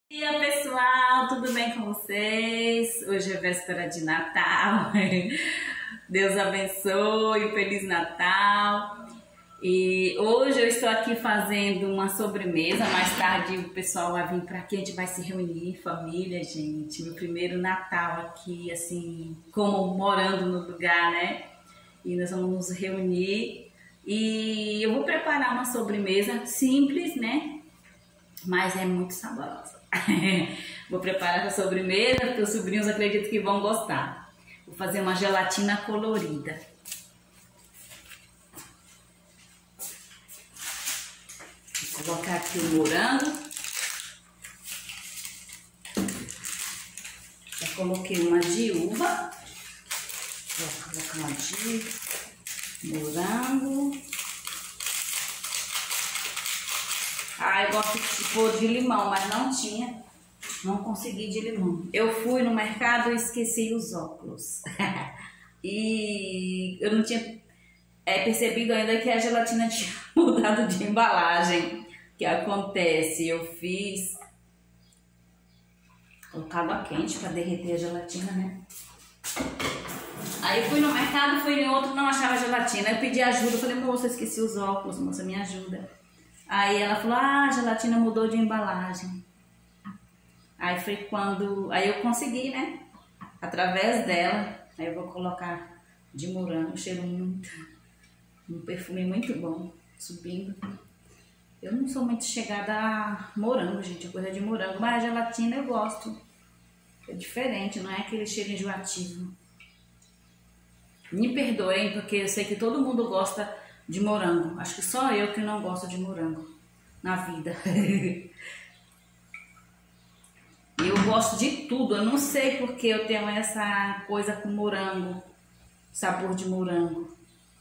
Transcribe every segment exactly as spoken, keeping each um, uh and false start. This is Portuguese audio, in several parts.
Bom dia, pessoal, tudo bem com vocês? Hoje é véspera de Natal. Deus abençoe, Feliz Natal. E hoje eu estou aqui fazendo uma sobremesa. Mais tarde o pessoal vai vir para aqui, a gente vai se reunir, família, gente. Meu primeiro Natal aqui, assim, como morando no lugar, né? E nós vamos nos reunir e eu vou preparar uma sobremesa simples, né? Mas é muito saborosa. Vou preparar essa sobremesa, porque os sobrinhos acredito que vão gostar. Vou fazer uma gelatina colorida. Vou colocar aqui o morango. Já coloquei uma de uva. Vou colocar uma de morango. Ah, eu gosto de pôr de limão, mas não tinha. Não consegui de limão. Eu fui no mercado e esqueci os óculos. E eu não tinha é, percebido ainda que a gelatina tinha mudado de embalagem. O que acontece? Eu fiz... colocar água quente para derreter a gelatina, né? Aí fui no mercado, fui em outro, não achava gelatina. Eu pedi ajuda, falei, moça, eu esqueci os óculos, moça, me ajuda. Aí ela falou, ah, a gelatina mudou de embalagem. Aí foi quando, aí eu consegui, né, através dela. Aí eu vou colocar de morango, cheiro muito, um perfume muito bom, subindo. Eu não sou muito chegada a morango, gente, coisa de morango, mas a gelatina eu gosto. É diferente, não é aquele cheiro enjoativo. Me perdoem, porque eu sei que todo mundo gosta de morango. Acho que só eu que não gosto de morango na vida. Eu gosto de tudo. Eu não sei porque eu tenho essa coisa com morango, sabor de morango.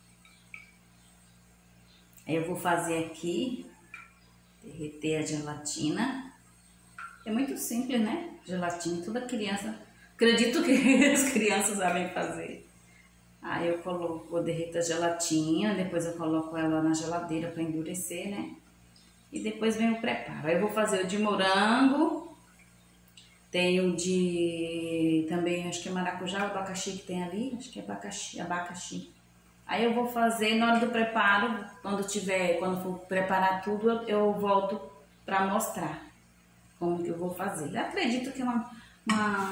Aí eu vou fazer aqui, derreter a gelatina. É muito simples, né? Gelatina, toda criança, acredito que as crianças sabem fazer. Aí eu coloco, vou derreter a gelatina, depois eu coloco ela na geladeira para endurecer, né? E depois vem o preparo. Aí eu vou fazer o de morango, tem o de também, acho que é maracujá, o abacaxi que tem ali, acho que é abacaxi, abacaxi. Aí eu vou fazer, na hora do preparo, quando tiver, quando for preparar tudo, eu, eu volto para mostrar como que eu vou fazer. Eu acredito que é uma, uma,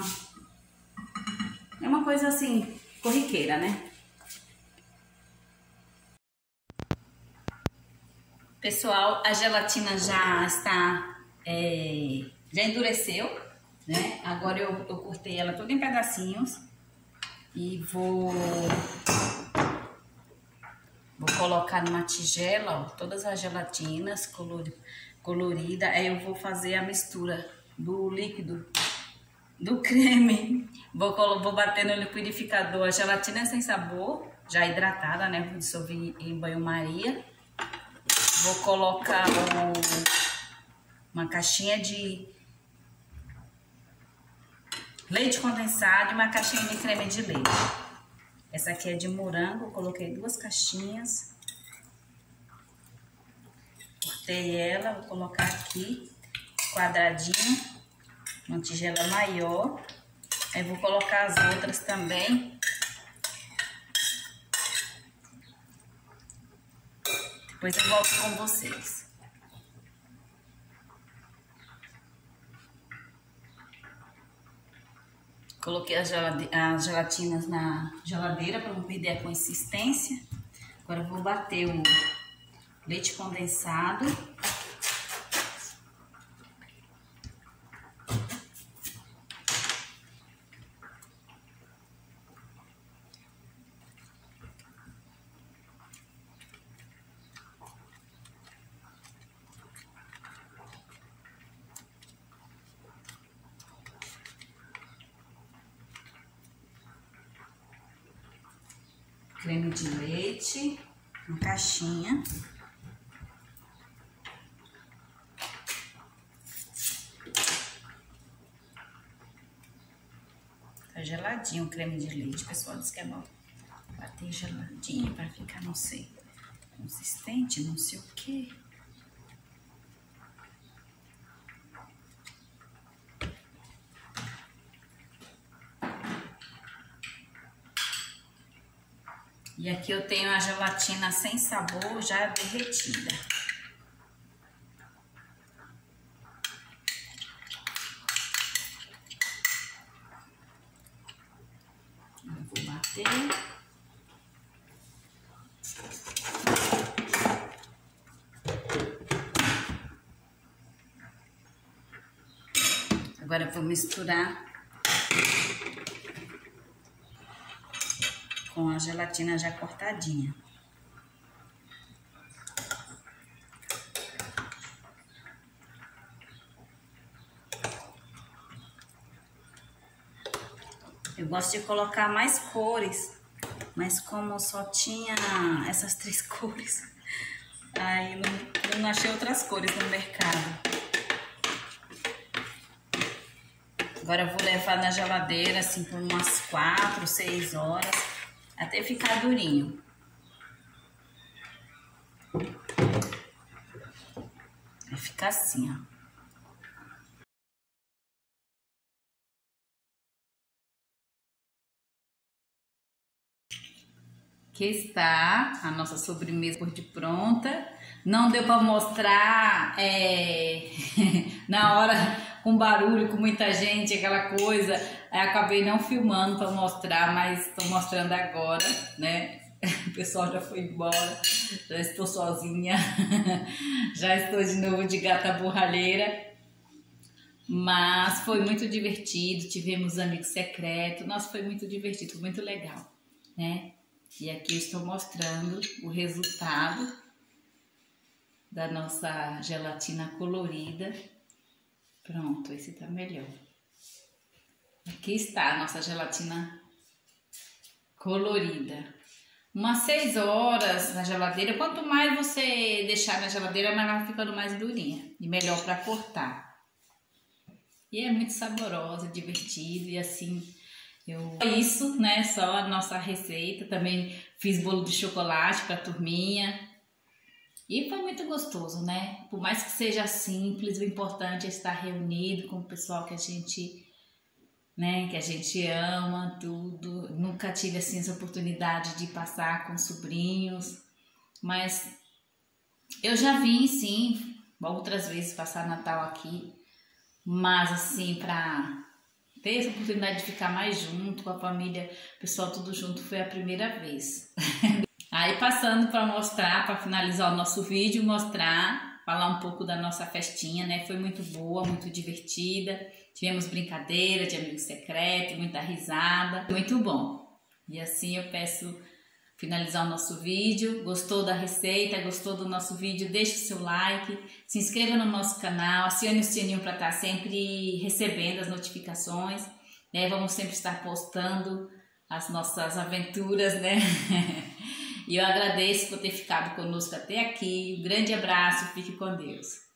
é uma coisa assim, corriqueira, né? Pessoal, a gelatina já está, é, já endureceu, né? Agora eu, eu cortei ela toda em pedacinhos e vou, vou colocar numa tigela, ó, todas as gelatinas color, coloridas. Aí eu vou fazer a mistura do líquido, do creme. Vou, vou bater no liquidificador. A gelatina é sem sabor, já hidratada, né? Vou dissolver em banho-maria. Vou colocar o, uma caixinha de leite condensado e uma caixinha de creme de leite. Essa aqui é de morango, eu coloquei duas caixinhas. Cortei ela, vou colocar aqui quadradinho, uma tigela maior. Aí vou colocar as outras também. Depois eu volto com vocês. Coloquei as, as gelatinas na geladeira para não perder a consistência. Agora eu vou bater o leite condensado. Creme de leite, uma caixinha. Tá geladinho o creme de leite, o pessoal diz que é bom bater geladinho para ficar, não sei, consistente, não sei o que. E aqui eu tenho a gelatina sem sabor já derretida. Eu vou bater. Agora eu vou misturar com a gelatina já cortadinha. Eu gosto de colocar mais cores, mas como só tinha essas três cores, aí não, não achei outras cores no mercado. Agora eu vou levar na geladeira assim por umas quatro, seis horas, até ficar durinho. Vai ficar assim, ó. Aqui está a nossa sobremesa por de pronta. Não deu para mostrar é, na hora com barulho, com muita gente, aquela coisa. Eu acabei não filmando para mostrar, mas estou mostrando agora, né? O pessoal já foi embora, já estou sozinha, já estou de novo de gata borralheira. Mas foi muito divertido, tivemos amigos secretos, nossa, foi muito divertido, foi muito legal, né? E aqui eu estou mostrando o resultado da nossa gelatina colorida. Pronto, esse tá melhor. Aqui está a nossa gelatina colorida. Umas seis horas na geladeira. Quanto mais você deixar na geladeira, mais vai ficando mais durinha e melhor para cortar. E é muito saborosa, divertido e assim... Eu... Isso, né? Só a nossa receita. Também fiz bolo de chocolate para a turminha. E foi muito gostoso, né? Por mais que seja simples, o importante é estar reunido com o pessoal que a gente, né? Que a gente ama, tudo. Nunca tive assim essa oportunidade de passar com sobrinhos. Mas eu já vim, sim, outras vezes passar Natal aqui. Mas assim, para... ter essa oportunidade de ficar mais junto com a família, o pessoal tudo junto, foi a primeira vez. Aí passando para mostrar, para finalizar o nosso vídeo, mostrar, falar um pouco da nossa festinha, né? Foi muito boa, muito divertida, tivemos brincadeira de amigo secreto, muita risada, muito bom. E assim eu peço finalizar o nosso vídeo. Gostou da receita, gostou do nosso vídeo, deixe o seu like, se inscreva no nosso canal, acione o sininho para estar sempre recebendo as notificações, né? Vamos sempre estar postando as nossas aventuras, né? E eu agradeço por ter ficado conosco até aqui. Um grande abraço, fique com Deus.